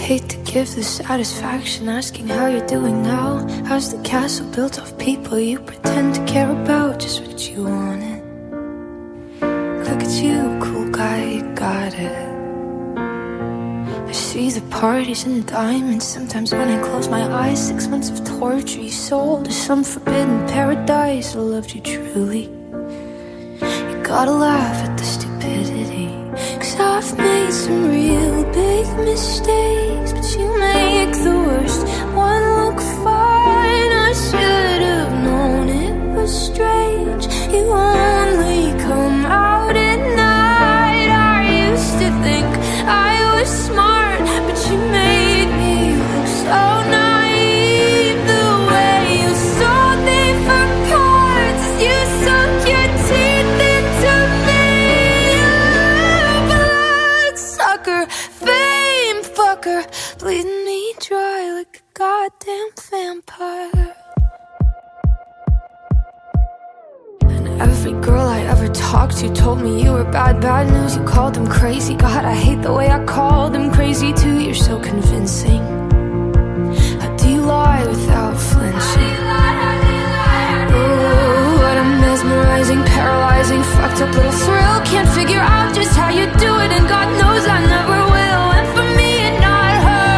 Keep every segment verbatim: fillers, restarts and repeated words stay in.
hate to give the satisfaction asking how you're doing now. How's the castle built of people you pretend to care about? Just what you wanted. Look at you, cool guy, you got it. I see the parties and diamonds. Sometimes when I close my eyes, six months of torture you sold to some forbidden paradise. I loved you truly. You gotta laugh at the stupidity, 'cause I've made some real big mistakes, but you make the worst one look fine. I should have known it was strange. You only come out at night. I used to think I was smart, but you made me look so naive. The way you sold me for cards, you sunk your teeth into me. Bloodsucker, fame fucker, bleeding me dry like a goddamn vampire. And every girl I ever talked to told me you were bad, bad news. You called them crazy. God, I hate the way I called them crazy too. You're so convincing. How do you lie without flinching? Oh, what a mesmerizing, paralyzing, fucked up little thrill. Can't figure out just how you do it, and God knows I never will. And for me and not her,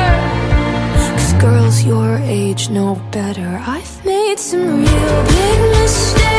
'cause girls your age know better. I've made some real big mistakes.